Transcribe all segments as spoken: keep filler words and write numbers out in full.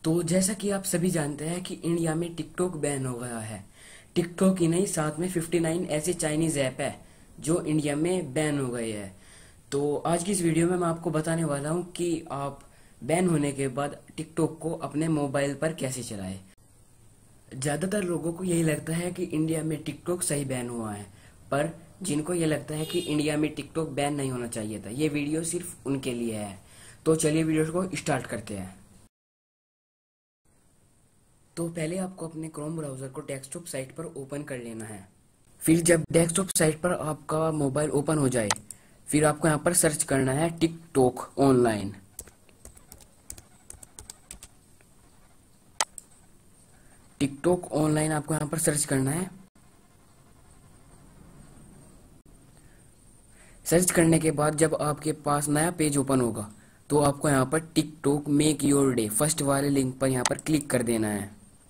तो जैसा कि आप सभी जानते हैं कि इंडिया में टिकटॉक बैन हो गया है। टिकटॉक ही नहीं, साथ में उनसठ ऐसे चाइनीज ऐप है जो इंडिया में बैन हो गए हैं। तो आज की इस वीडियो में मैं आपको बताने वाला हूं कि आप बैन होने के बाद टिकटॉक को अपने मोबाइल पर कैसे चलाएं। ज्यादातर लोगों को यही लगता है कि इंडिया में टिकटॉक सही बैन हुआ है, पर जिनको ये लगता है कि इंडिया में टिकटॉक बैन नहीं होना चाहिए था, ये वीडियो सिर्फ उनके लिए है। तो चलिए वीडियो को स्टार्ट करते हैं। तो पहले आपको अपने क्रोम ब्राउजर को डेस्कटॉप साइट पर ओपन कर लेना है। फिर जब डेस्कटॉप साइट पर आपका मोबाइल ओपन हो जाए, फिर आपको यहाँ पर सर्च करना है टिकटॉक ऑनलाइन। टिकटॉक ऑनलाइन आपको यहाँ पर सर्च करना है। सर्च करने के बाद जब आपके पास नया पेज ओपन होगा तो आपको यहाँ पर TikTok make your day first वाले लिंक पर यहाँ पर क्लिक कर देना है।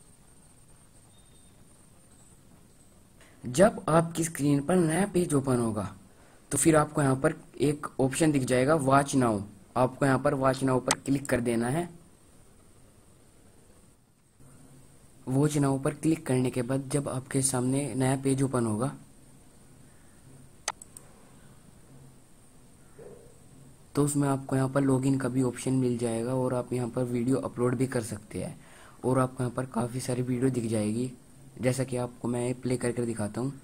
जब आपकी स्क्रीन पर नया पेज ओपन होगा तो फिर आपको यहाँ पर एक ऑप्शन दिख जाएगा वॉच नाउ। आपको यहाँ पर वॉच नाउ पर क्लिक कर देना है। वॉच नाउ पर क्लिक करने के बाद जब आपके सामने नया पेज ओपन होगा तो उसमें आपको यहाँ पर लॉगिन का भी ऑप्शन मिल जाएगा और आप यहाँ पर वीडियो अपलोड भी कर सकते हैं। और आपको यहाँ पर काफ़ी सारी वीडियो दिख जाएगी, जैसा कि आपको मैं प्ले करके दिखाता हूँ।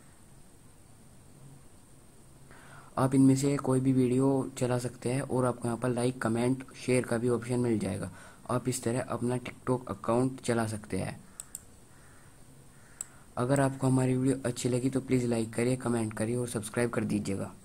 आप इनमें से कोई भी वीडियो चला सकते हैं और आपको यहाँ पर लाइक, कमेंट, शेयर का भी ऑप्शन मिल जाएगा। आप इस तरह अपना टिकटॉक अकाउंट चला सकते हैं। अगर आपको हमारी वीडियो अच्छी लगी तो प्लीज़ लाइक करिए, कमेंट करिए और सब्सक्राइब कर दीजिएगा।